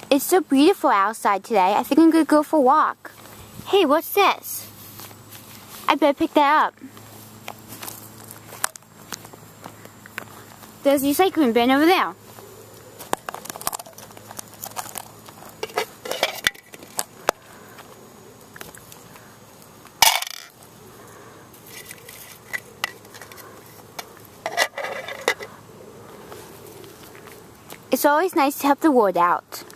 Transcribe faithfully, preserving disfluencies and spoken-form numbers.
It's so beautiful outside today. I think I'm gonna go for a walk. Hey, what's this? I better pick that up. There's the recycling bin over there. It's always nice to help the world out.